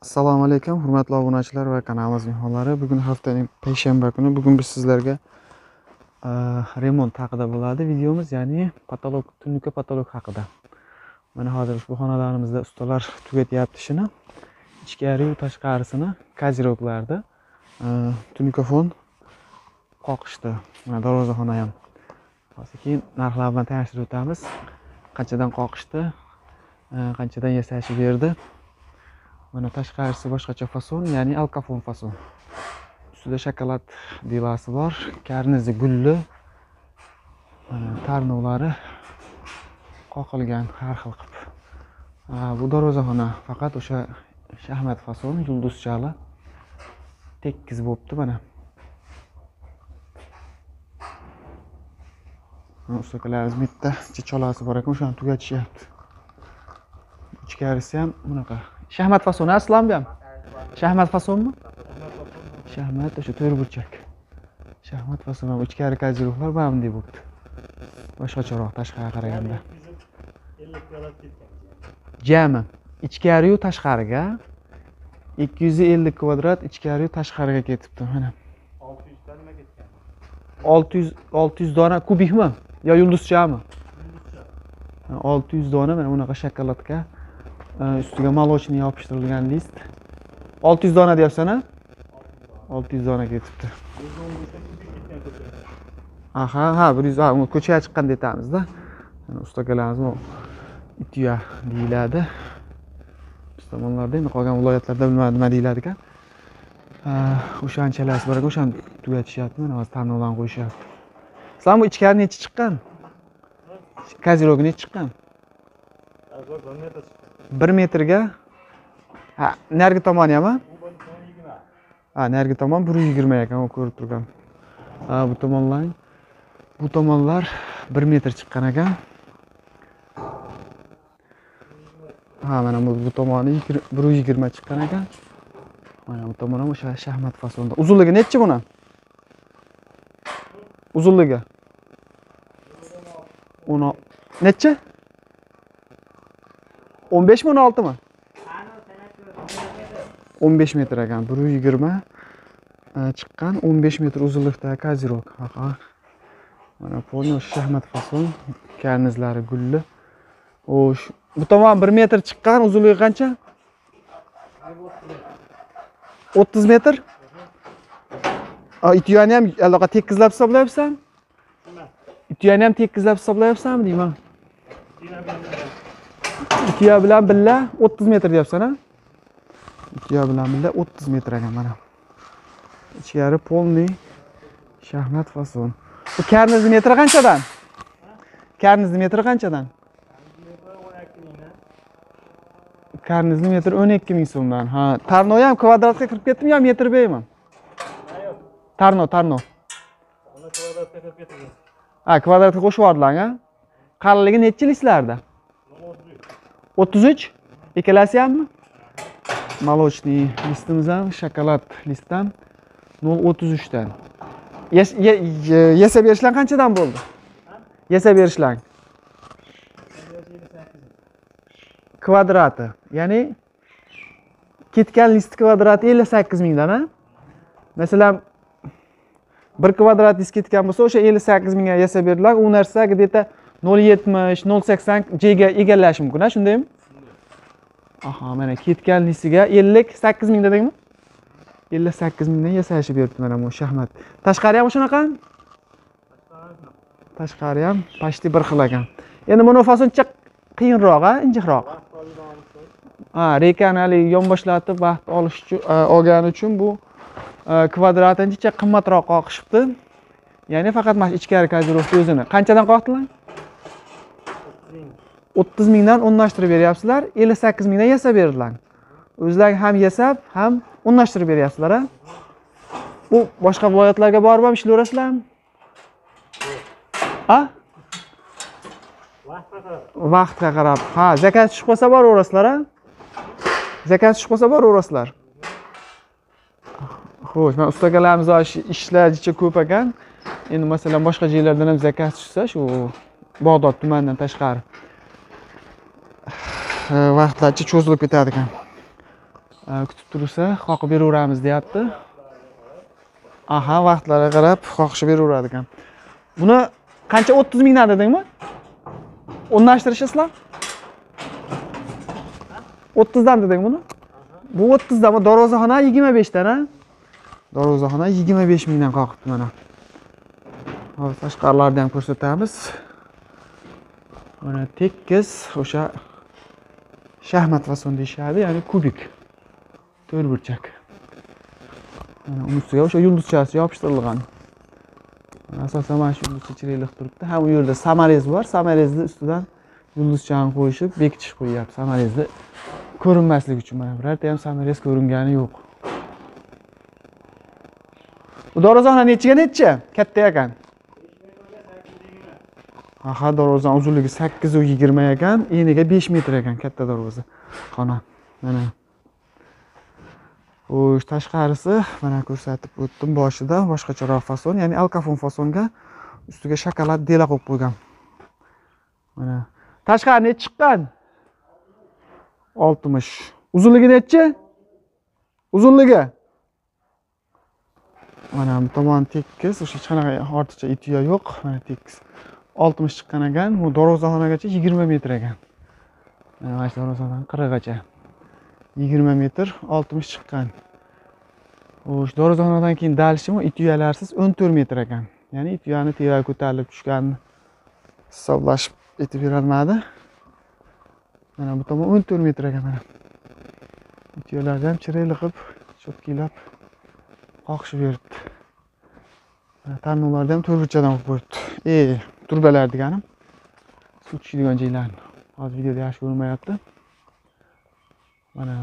Assalomu alaykum, hurmatli obunachilar va kanalimiz mehmonlari. Bugun haftaning payshanba kuni. Bugun biz sizlarga remont haqida bo'ladi videomiz, ya'ni patolog, tunuka patolog haqida. Mana hozir ushbu xonalarimizda ustalar tugatyapti ishini. Ichkari va tashqarisini kaziroklarda tunikafon qoqishdi. Mana darvozaxona ham. Keyin narxlar bilan tanishtirib o'tamiz. Qanchadan qoqishdi, qanchadan yasashib berdi. Mana tashqarisi boshqacha fason, ya'ni alkafon fason. Ustida shokolad delasi bor, karnizi gulli, tarnovlari qoqilgan har xil qilib. Bu darvozaxona faqat o'sha shaxmat fason, yulduzchali tekis bo'pti mana. Ustalarimiz bitta cholasi bor ekan, o'shani tugatishyapti. Ichkarisi ham bunaqa. Shaxmat fason aslan ham. Shaxmat fasonmi? Shaxmat o'sha to'rt burchak. Shaxmat fason ham ichkari kaziroklar mana bunday bo'pti. Boshqacharoq tashqariga qaraganda. 50 kvadrat ketgan. Jami ichkari yu tashqariga 250 kvadrat ichkari yu tashqariga ketibdi mana. 600 ta nima ketgan? 600 dona kubikmi? Yo yulduzchami? 600 dona mana bunaqa shokoladga ustiga молочный yopishtirilgan list. 600 dona deyapsan-a? 600 dona ketibdi. Ha, 100 ko'chaga chiqqanda aytamiz-da. Ustalarimiz bu ituya deyiladi. Biz tomonlarda endi qolgan viloyatlarda bilmadim nima deyiladi ekan. O'shanchalasi bor ekan, o'shani tugatishyapti, mana hozir tarnovlarni qo'yishyapti. Sizlar bu ichkari necha chiqqan? Kazirok necha chiqqan? 1 metr chiqqan. 1 metrga narigi tomoni ham? Narigi tomon 120 ekan, ko'rib turgan. Bu tomonlar 1 metr chiqqan ekan. Mana bu tomoni 120 chiqqan ekan. Mana bu tomon ham o'sha shaxmat fasonda. Uzunligi necha buni? Uzunligi 10 necha? 15 mi 16 mi? 15 metr ekan, 120 chiqqan, 15 metr uzunlikda kazirok. Mana polni shaxmat fason, karnizlari gulli. Bu tomon 1 metr chiqqan, uzunligi qancha? 30 metr. Itiyani ham aloqa tekizlab hisoblayapsan? Itiyani ham tekizlab hisoblayapsanmi deyman? Itiya bilan billa 30 metr deyapsan-a? Itiya bilan billa 30 metr ekan mana. Ichkari polni shaxmat fason. Bu karnizni metri qanchadan? Karnizni metri qanchadan? Karnizni metri 12 ming so'mdan. Tarno ham kvadratga kirib ketdimi yo metr beymi? Tarno. Ona kvadratga kirib ketgan. Kvadratga qo'shib yubordilar-a? Qalinligi necha listlarda? 33. Ikkalasi hammi? Молочный listimiz ham, shokolad listam 0.33 dan. Yasab berishlar qanchadan bo'ldi? Yasab berishlar. Kvadrati, ya'ni ketgan list kvadrati 58 mingdan-a? Masalan, 1 kvadrat list ketgan bo'lsa, o'sha 58 mingga yasab berdilar. U narsa где-то 0.70, 0.80 jga egallash mumkin-a, shundaymi? Mana ketgan listiga 58 ming dedingmi? 58 mingdan yasashib beribdi mana bu shaxmat. Tashqari ham shunaqa? Tashqari ham почти bir xil ekan. Endi buni fasoncha qiyinroq, injiqroq. Rekani yonboshlatib vaqt olish uchun olgani uchun bu kvadratini qimmatroq qoqishibdi. Ya'ni faqat mana ichkari kazirokni o'zini. Qanchadan qoqdilar? 30 mingdan o'rnashtirib beryapsizlar, 58 mingdan yasab berdilar. O'zlari ham yasab, ham o'rnashtirib beryapsizlar-a? Bu boshqa viloyatlarga borib ham ishlayverasizlarmi? Vaqtga qarab. Zakaz tushib qolsa boraverasizlar-a? Zakaz tushib qolsa boraverasizlar. Xo'sh, men ustalarimiz ishlar jicha ko'p ekan. Endi masalan boshqa joylardan ham zakaz tushsa, shu Bog'dod tumanidan tashqari vaqtlarcha cho'zilib ketadi ekan. kutib tursa, qoqib beraveramiz deyapti. Aha, vaqtlarga qarab qoqishib beraveradi ekan. Buni qancha 30 mingdan dedingmi? O'rnashtirishsizlar? 30 dan deding buni? Bu 30 dan, darvozaxona 25 dan, ha? Darvozaxona 25 mingdan qoqibdi mana. Hozir tashqarilarni ham ko'rsatamiz. Mana tekis o'sha shahmat fason deyishadi, ya'ni kubik. To'rtburchak. Mana uni ustiga o'sha yulduzchasi yopishtirilgan. Asosan mana shu yulduzcha chirayliq turibdi. Ha, bu yerda samarez bor. Samarezning ustidan yulduzchani qo'yishib, bekitish qo'yapti. Samarezni ko'rinmasligi uchun mana birorta ham samarez ko'ringani yo'q. Bu darvozaxona necha? Katta ekan. Aha, darvozaning uzunligi 820 ekan, eniga 5 metr ekan katta darvoza. Xona. Mana. Xo'sh, tashqarisi mana ko'rsatib o'tdim boshida, boshqacharoq fason, ya'ni alkafon fasonga ustiga shokolad dela qo'yib qo'ygan. Mana. Tashqari necha chiqqan? 60. Uzunligi necha? Uzunligi. Mana bu tomon tekis, o'sha hech qanaqa ortiqcha ituya yo'q, mana tekis. 60 chiqqan ekan, bu darvozaxonagacha 20 metr ekan. Mana shu darvozadan 40 gacha. 20 metr 60 chiqqan. O'sha darvozaxonadan keyin dalishim ituyalarsiz 14 metr ekan. Ya'ni ituyani tevaga ko'tarilib tushganini hisoblashib aytib berolmadi. Mana bu tomon 14 metr ekan mana. Ituyalarni ham chiroyli qilib, cho'tkilab qoqishib beribdi. Tarnovlarni ham to'rtburchadan qilib qo'yibdi. Turbalar deganim. Suv tushadigan joylarni. Hozir videoda yaxshi ko'rinmayapti. Mana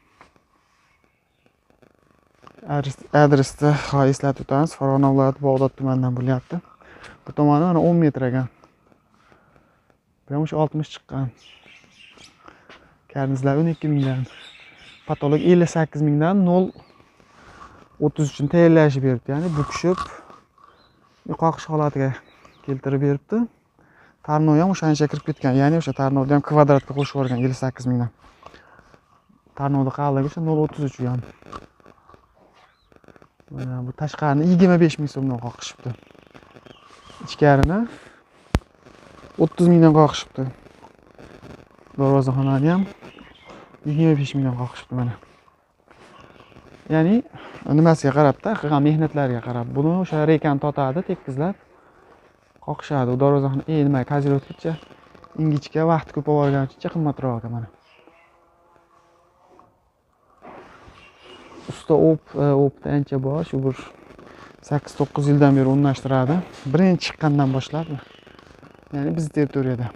adresda eslatib o'tamiz. Farg'ona viloyati Bog'dod tumanidan bo'lyapti. Bu tomoni mana 10 metr ekan. Bu ham 60 chiqqan. Karnizlar 12 mingdan. Patolog 58 mingdan 0.30 uchun tayyorlashib beribdi. Ya'ni bukishib qoqish holatiga keltirib beribdi. Tarnov ham o'shancha kirib ketgan. Ya'ni o'sha tarnovni ham kvadratga qo'shib yuborgan 58 mingdan. Tarnovda qalinligi o'sha 0.33 ham. Mana bu tashqarini 25 ming so'mdan qoqishibdi. Ichkarini 30 mingdan qoqishibdi. Darvozaxonani ham 25 mingdan qoqishibdi mana. Ya'ni nimasiga qarab-da, qilgan mehnatlariga qarab. Buni o'sha rekan totadi, tekizlab qoqishadi. U darvozaxona nima kazirovkacha ingichka vaqt ko'p olganicha qimmatroq ekan mana. Usta o'pda ancha bor, shu bir 8-9 yildan beri o'rnashtiradi. Birinchi chiqqandan boshlab, ya'ni biz territoriyada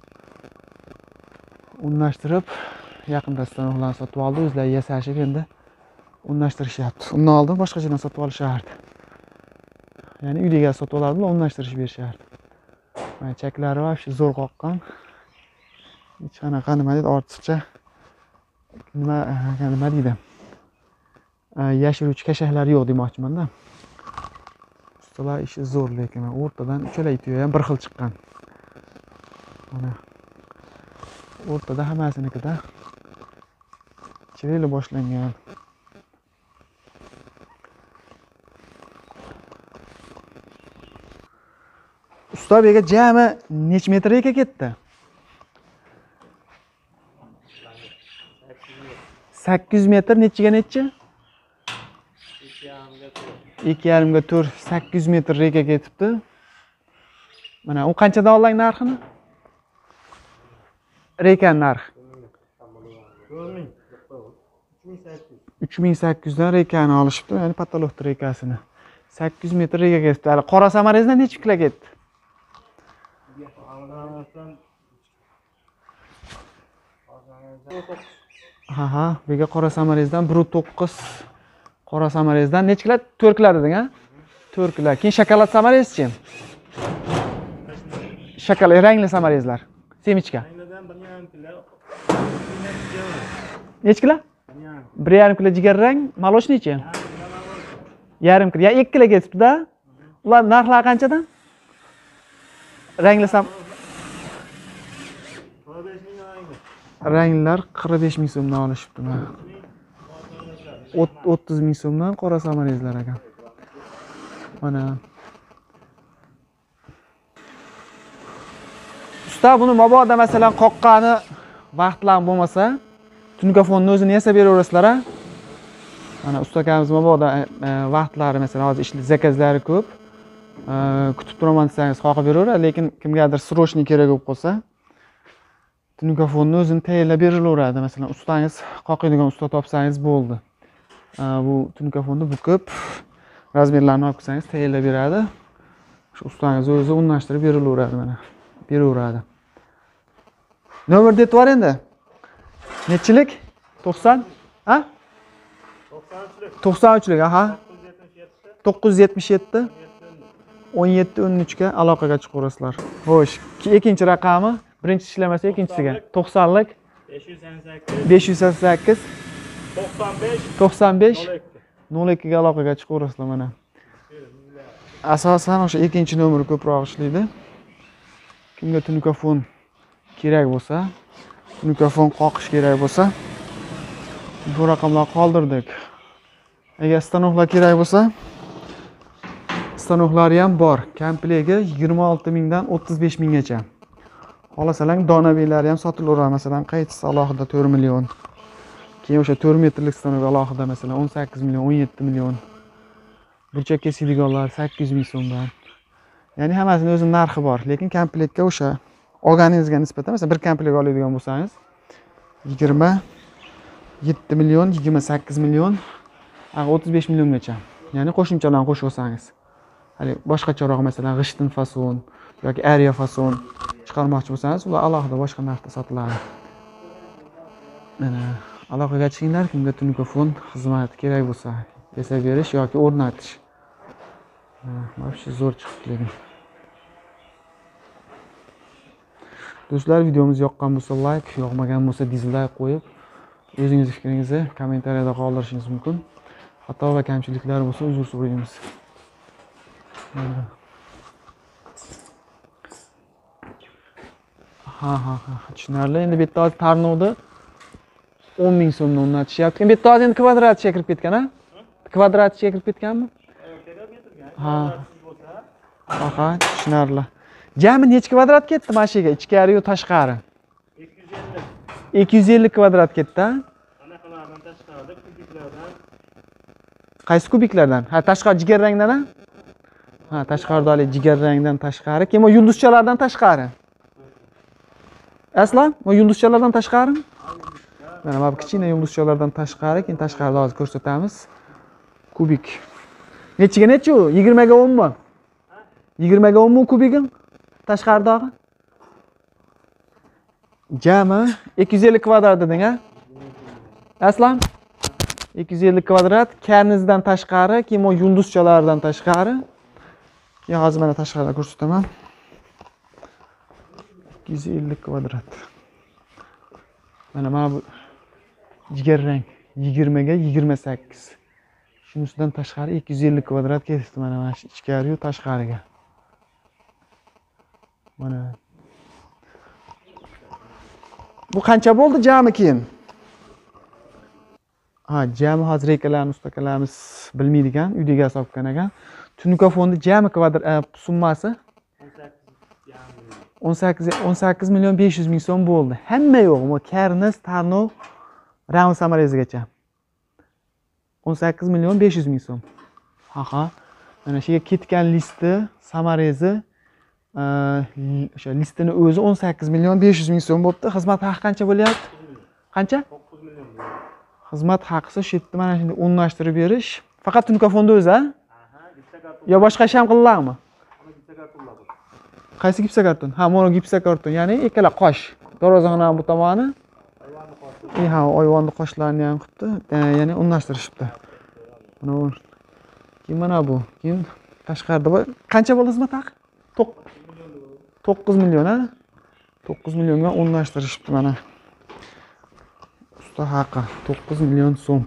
o'rnashtirib, yaqinda stanovlarni sotib oldi, o'zlari yasashib endi o'rnashtirishyapti. Undan oldin boshqachadan sotib olishardi. Ya'ni uydaga sotib oladilar, o'rnashtirib berishardi. Mana chaklari va shu zo'r qoqqan. Hech qanaqa nima deydi, ortiqcha nima deydi? Yashiruvchi kashaklar yo'q demoqchiman-da. Ustalar ishi zo'r, lekin o'rtadan uchala ituya ham bir xil chiqqan. Mana o'rtada hammasinikida chiroyli boshlangan. Usta bega jami nech metr eka ketdi? 800 metr nechiga nechi? 2,5 ga 4, 800 metr reka ketibdi. Mana u qanchadan olding narxini? Rekan narxi 3800 dan rekani olishibdi, ya'ni patolog rekasini. 800 metr reka ketibdi. Hali qora samarezdan necha kilo ketdi? Ha, bega qora samarezdan 1.9, qora samarezdan necha kilo? 4 kilo deding, ha? 4 kilo. Keyin shokolad samarezchi? Shokolad rangli samarezlar. Semichka. Necha kilo? 1,5 kilo jigarrang, молочныйchi? Yarim kilo. Ya 2 kilo ketibdi-da. Ular narxlari qanchadan? Rangli Ranglar 45 ming so'mdan olishibdi. 30 ming so'mdan qora samarezlar ekan. Mana. Usta buni mabodo masalan qoqqani vaqtlar bo'lmasa, tunkafonni o'zini yasab beraverasizlar a? Mana usta akamiz mabodo vaqtlari masalan hozir ishli zakazlari ko'p. Kutib turaman desangiz qoqib beraveradi, lekin kimgadir srochniy kerak bo'lib qolsa, tunkafonni o'zini tayyorlab berilaveradi. Masalan, ustangiz qoqiydigan usta topsangiz bo'ldi. Bu tunkafonni bukib, razmerlarini olib kelsangiz tayyorlab beradi. Shu ustangiz o'zi o'rnashtirib berilaveradi mana. Beraveradi. Nomer deb var endi. Nechilik? 90? Ha? 93lik, aha. 977 1713 ga aloqaga chiqaverasizlar. Xo'sh, ikkinchi raqami, birinchi ishlamasa ikkinchisiga 90lik 588 95 02 ga aloqaga chiqaverasizlar mana. Asosan o'sha ikkinchi nomer ko'proq ishlaydi. Kimga tunkafon kerak bo'lsa, tunkafon qoqish kerak bo'lsa, bu raqamlarni qoldirdik. Agar stanoklar kerak bo'lsa, stanoklari ham bor. Komplekti 26 mingdan 35 minggacha. Xolasalang donabeylari ham sotilaveradi. Masalan, qaytisi alohida 4 million. Keyin o'sha 4 metrlik stanok alohida masalan 18 million, 17 million. Burchak kesadiganlar 800 ming so'mdan. Ya'ni hammasining o'zining narxi bor, lekin komplektga o'sha olganingizga nisbatan, masalan, bir komplekt oladigan bo'lsangiz 27 million, 28 million, 35 milliongacha. Ya'ni qo'shimchalarni qo'shib olsangiz. Hali boshqacharoq masalan g'ishtin fason yoki area fason chiqarmoqchi bo'lsangiz, ular alohida boshqa narxda sotiladi. Mana aloqaga chiqinglar, kimga tunkafon xizmati kerak bo'lsa, yasab berish yoki o'rnatish. Вообще zo'r chiqdi lekin. Do'stlar, videomiz yoqqan bo'lsa like, yoqmagan bo'lsa dislike qo'yib, o'zingiz fikringizni kommentariyada qoldirishingiz mumkin. Xato va kamchiliklar bo'lsa uzr so'raymiz. Ha, tushunarli. Endi bu yerda hozir tarnovda 10 ming so'mdan o'rnatishyapti. Bu yerda hozir endi kvadratga kirib ketgan, ha? Kvadratga kirib ketganmi? Ha. Aha, tushunarli. Jami necha kvadrat ketdi mashinaga, ichkari yo tashqari? 250. 250 kvadrat ketdi, ha? Anaqalardan tashqarida kubiklardan. Qaysi kubiklardan? Ha, tashqari jigarrangdan, ha? Ha, tashqaridagi jigarrangdan tashqari, keyin bu yulduzchalardan tashqari. Aslan, bu yulduzchalardan tashqari? Mana bu kichkina yulduzchalardan tashqari, keyin tashqarida hozir ko'rsatamiz. Kubik. Nechiga nechi u? 20 ga 10 mi? 20 ga 10 mi kubigim? Tashqaridagi? Jami 250 kvadrat deding, ha? Aslan? 250 kvadrat, karnizdan tashqari, keyin bu yulduzchalardan tashqari. Keyin hozir mana tashqarida ko'rsataman. 250 kvadrat. Mana bu jigarrang 20 ga 28. Shunisidan tashqari 250 kvadrat ketdi mana shu ichkari yu tashqariga. Mana. Bu qancha bo'ldi jami keyin? Ha, jami hozir ekalarimiz, ustakalarimiz bilmaydigan, uydagi hisob qilgan ekan. Tunkafonni jami kvadrat summasi 18 million 500 ming so'm bo'ldi. Hamma yo'q, karniz, tarnov, ram samarezigacha. 18 million 500 ming so'm. Ha. Mana shu yerga ketgan listi, samarezi, o'sha listining o'zi 18 million 500 ming so'm bo'libdi. Xizmat haqi qancha bo'lyapti? Qancha? 9 million. Xizmat haqisi shu yerda mana shunday o'rnashtirib berish. Faqat tunkafonda o'zi, ha? Aha, gipsakarton. Yo boshqa ish ham qilinadimi? Mana gipsakartonlar bor. Qaysi gipsakarton? Ha, mana gipsakarton, ya'ni ikkala qosh. Darvozaxonaning bu tomoni. Ayvonni qo'shdi. Ha, oyvonni qoshlarini ham qilibdi, ya'ni o'rnashtirishibdi. Mana keyin mana bu. Keyin tashqarida qancha bo'ldi xizmat haqi? 9 million, ha? 9 millionga o'rnashtirishibdi mana. Usta haqi 9 million so'm.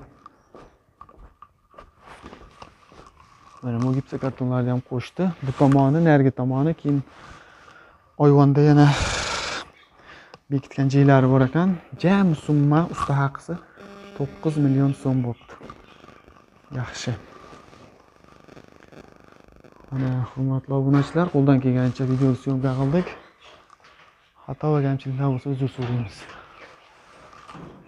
Mana bu gipsakartonlarni ham qo'shdi. Bu tomoni, narigi tomoni, keyin oyvonda yana bekitgan joylari bor ekan. Jami summa usta haqisi 9 million so'm bo'libdi. Yaxshi. Mana hurmatli obunachilar, qo'ldan kelganicha video syomka qildik. Xato va kamchiliklar bo'lsa uzr so'raymiz.